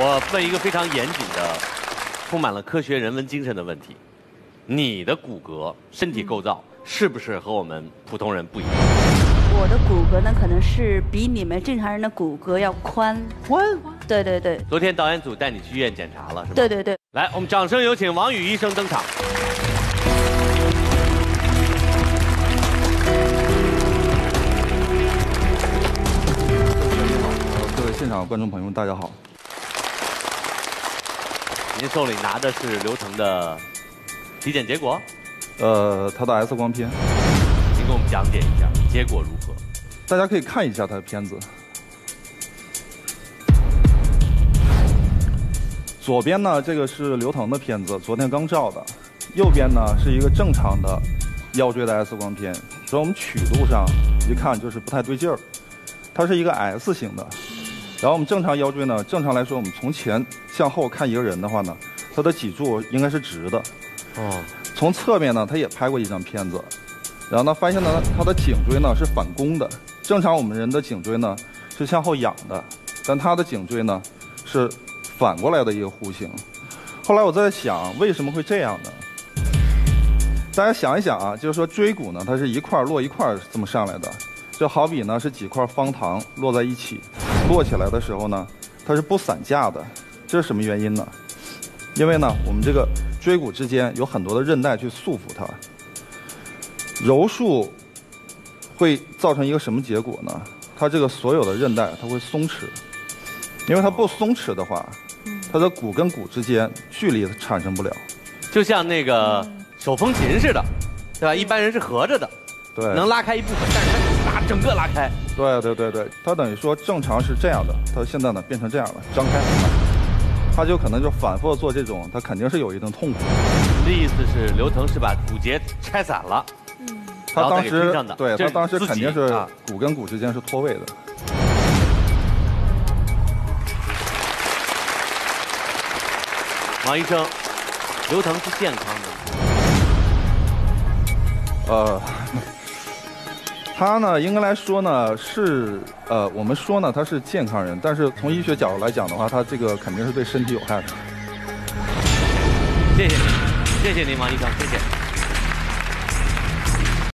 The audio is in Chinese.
我问一个非常严谨的、充满了科学人文精神的问题：你的骨骼、身体构造是不是和我们普通人不一样？ 我的骨骼呢，可能是比你们正常人的骨骼要宽。 宽？ 对对对。 昨天导演组带你去医院检查了，是吧？ 对对对。 来，我们掌声有请王宇医生登场。 各位现场观众朋友们，大家好。 您手里拿的是刘腾的体检结果？ 他的 X 光片。 您给我们讲解一下结果如何？ 大家可以看一下他的片子。左边呢，这个是刘腾的片子，昨天刚照的；右边呢是一个正常的腰椎的 X 光片。所以我们曲度上一看就是不太对劲儿，它是一个 S 型的。然后我们正常腰椎呢，正常来说，我们从前向后看一个人的话呢，他的脊柱应该是直的。 哦。 从侧面呢，他也拍过一张片子，然后呢，发现呢，他的颈椎呢是反弓的。正常我们人的颈椎呢是向后仰的，但他的颈椎呢是反过来的一个弧形。后来我在想，为什么会这样呢？大家想一想啊，就是说椎骨呢，它是一块落一块这么上来的，就好比呢是几块方糖落在一起，摞起来的时候呢，它是不散架的。这是什么原因呢？因为呢，我们这个椎骨之间有很多的韧带去束缚它。柔术会造成一个什么结果呢？它这个所有的韧带它会松弛，因为它不松弛的话，它的骨跟骨之间距离产生不了。 就像那个手风琴似的，对吧？一般人是合着的， 对， 能拉开一部分，但是它整个拉开。 对对对对，它等于说正常是这样的，它现在呢变成这样了，张开。他就可能就反复做这种，他肯定是有一定痛苦。 你的意思是刘腾是把骨节拆散了？ 他当时对他当时肯定是骨跟骨之间是脱位的。 王医生，刘腾是健康的。 他呢，应该来说呢是我们说呢他是健康人，但是从医学角度来讲的话，他这个肯定是对身体有害的。 谢谢您，谢谢您，王医生，谢谢。